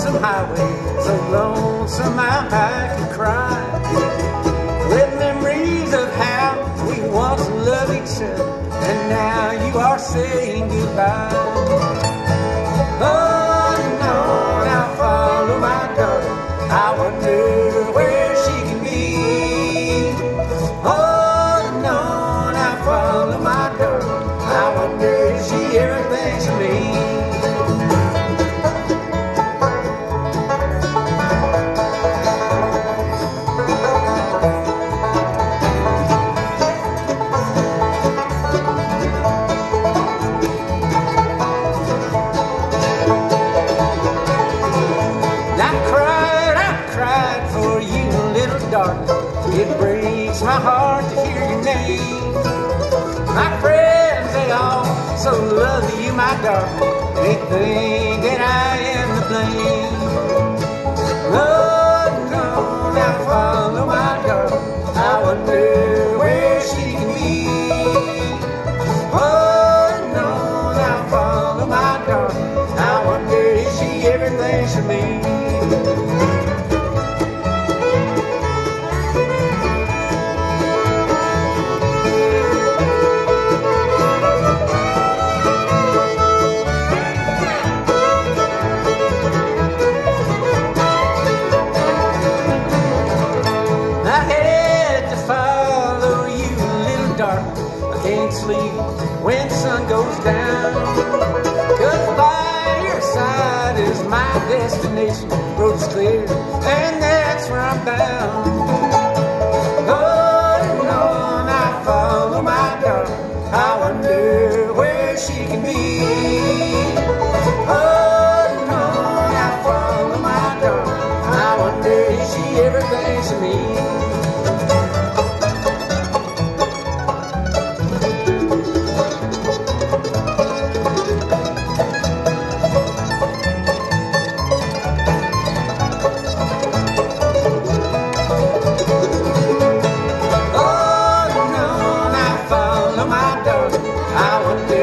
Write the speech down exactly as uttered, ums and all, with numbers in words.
lonesome highway, so lonesome I can cry. With memories of how we once loved each other, and now you are saying goodbye. Oh no, now follow my daughter, I wonder where she can be. Oh no, now follow my daughter, I wonder if she ever thinks of me. It breaks my heart to hear your name. My friends, they all so love you, my darling. They think that I am to blame. Oh no, now follow my darling, I wonder where she can be. Oh no, now follow my darling, I wonder if she ever thinks of me. I can't sleep when the sun goes down, 'cause by your side is my destination. Road is clear and that's where I'm bound. Oh no, now follow my darling, I wonder where she can be. Oh no, now follow my darling, I wonder if she ever thinks of me. I wonder